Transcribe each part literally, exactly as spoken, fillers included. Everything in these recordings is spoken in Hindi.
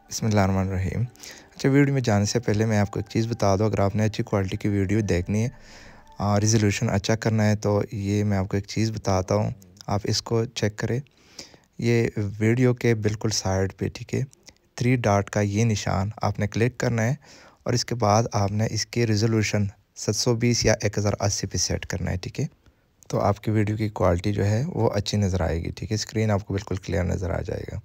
बिस्मिल्लाहिर्रहमानिर्रहीम। अच्छा, वीडियो में जाने से पहले मैं आपको एक चीज़ बता दूँ, अगर आपने अच्छी क्वालिटी की वीडियो देखनी है और रिज़ॉल्यूशन अच्छा करना है तो ये मैं आपको एक चीज़ बताता हूँ, आप इसको चेक करें। ये वीडियो के बिल्कुल साइड पे, ठीक है, थ्री डॉट का ये निशान आपने क्लिक करना है और इसके बाद आपने इसके रिज़ॉल्यूशन सात सौ बीस या एक हज़ार अस्सी पे सेट करना है, ठीक है। तो आपकी वीडियो की क्वालिटी जो है वो अच्छी नज़र आएगी, ठीक है। स्क्रीन आपको बिल्कुल क्लियर नज़र आ जाएगा।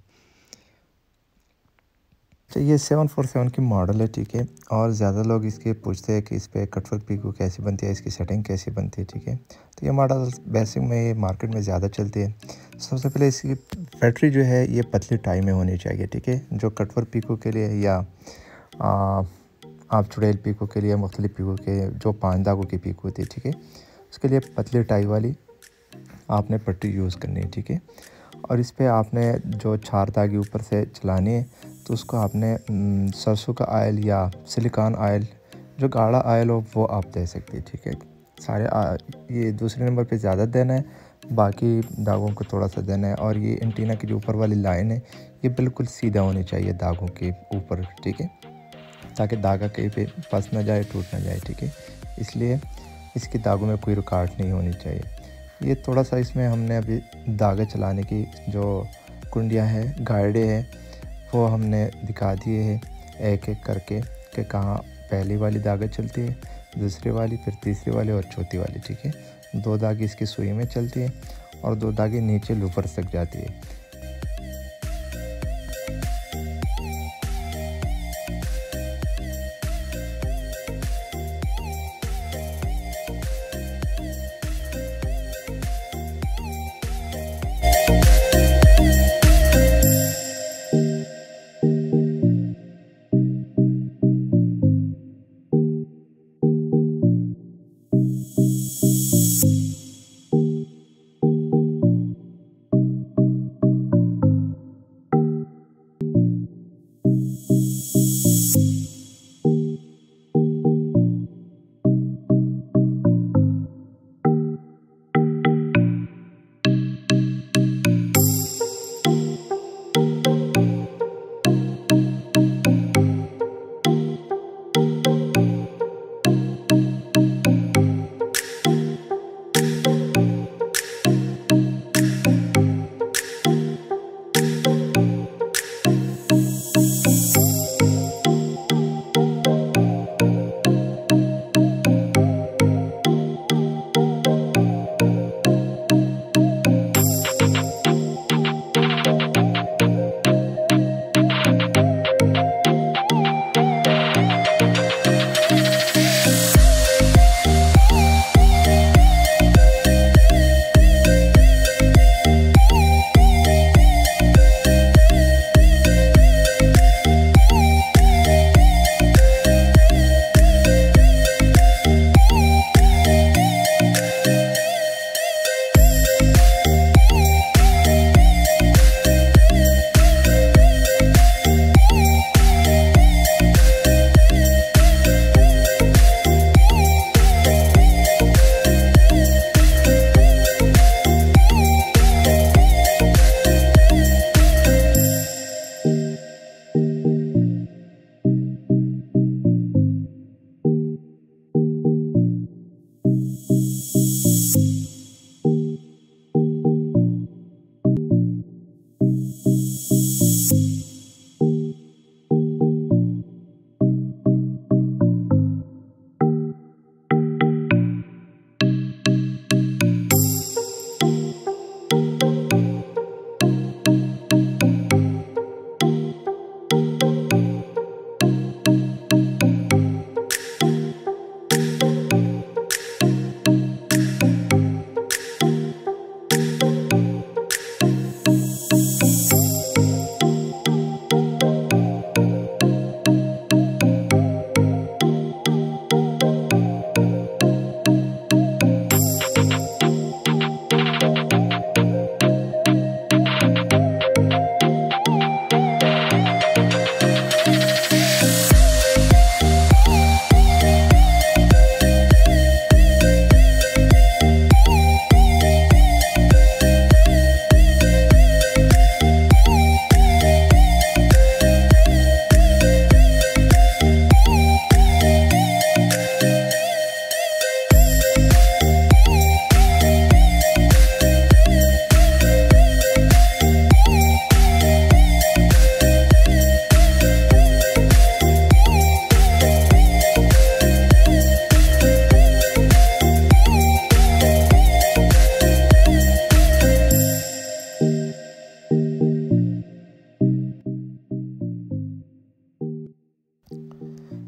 तो ये सेवन फोर सेवन की मॉडल है, ठीक है। और ज़्यादा लोग इसके पूछते हैं कि इस पे कटवर्क पीको कैसे बनती है, इसकी सेटिंग कैसे बनती है, ठीक है। तो ये मॉडल बेसिक में ये मार्केट में ज़्यादा चलती है। सबसे पहले इसकी बैटरी जो है ये पतली टाई में होनी चाहिए, ठीक है। जो कटवर्क पीको के लिए या आ, आप चुड़ैल पीको के लिए, मुख्तलिफ पीको के जो पाँच धागों की पीको होती है, ठीक है, उसके लिए पतली टाई वाली आपने पट्टी यूज़ करनी है, ठीक है। और इस पे आपने जो चार धागे ऊपर से चलानी है तो उसको आपने सरसों का ऑयल या सिलिकॉन ऑयल, जो गाढ़ा ऑयल हो वो आप दे सकते हैं, ठीक है। सारे आ, ये दूसरे नंबर पे ज़्यादा देना है, बाकी दागों को थोड़ा सा देना है। और ये एंटीना की जो ऊपर वाली लाइन है ये बिल्कुल सीधा होनी चाहिए दागों के ऊपर, ठीक है, ताकि धागा कहीं पे फंस ना जाए, टूट ना जाए, ठीक है। इसलिए इसके दागों में कोई रुकावट नहीं होनी चाहिए। ये थोड़ा सा इसमें हमने अभी धागे चलाने की जो कुंडियाँ हैं, गाइडें हैं, वो हमने दिखा दिए हैं एक एक करके कि कहाँ पहली वाली धागे चलती है, दूसरी वाली, फिर तीसरी वाली और चौथी वाली, ठीक है। दो धागे इसकी सुई में चलती है और दो धागे नीचे लूपर तक जाती है।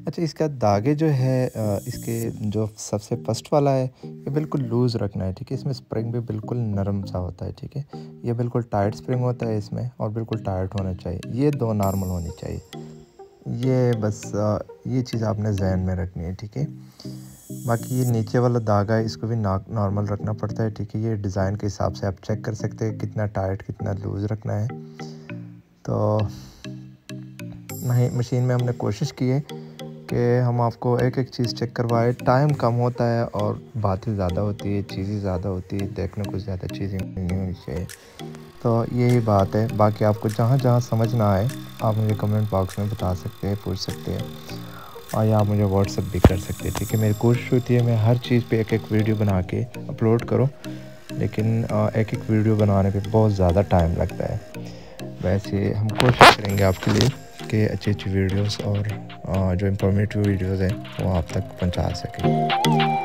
अच्छा, इसका दागे जो है अ, इसके जो सबसे फर्स्ट वाला है, ये बिल्कुल लूज़ रखना है, ठीक है? इसमें स्प्रिंग भी बिल्कुल नरम सा होता है, ठीक है? ये बिल्कुल टाइट स्प्रिंग होता है इसमें और बिल्कुल टाइट होना चाहिए। ये दो नॉर्मल होनी चाहिए। ये बस अ, ये चीज़ आपने ज़हन में रखनी है, ठीक है? बाकी ये नीचे वाला धागा है, इसको भी ना नॉर्मल रखना पड़ता है, ठीक है? ये डिज़ाइन के हिसाब से आप चेक कर सकते हैं कितना टाइट, कितना लूज़ रखना है। तो नहीं, मशीन में हमने कोशिश की है कि हम आपको एक-एक चीज़ चेक करवाएँ। टाइम कम होता है और बातें ज़्यादा होती है, चीज़ें ज़्यादा होती है, देखने को ज़्यादा चीज़ें नहीं होनी चाहिए। तो यही बात है। बाकी आपको जहाँ-जहाँ समझ ना आए, आप मुझे कमेंट बॉक्स में बता सकते हैं, पूछ सकते हैं और या आप मुझे व्हाट्सएप भी कर सकते हैं, ठीक है? मेरी कोशिश होती है मैं हर चीज़ पे एक-एक वीडियो बना के अपलोड करूँ, लेकिन अ, एक-एक वीडियो बनाने पे बहुत ज़्यादा टाइम लगता है। वैसे हम कोशिश करेंगे आपके लिए कि अच्छी-अच्छी वीडियोस और अ, जो इन्फॉर्मेटिव वीडियोस हैं, वो आप तक पहुँचा सकें।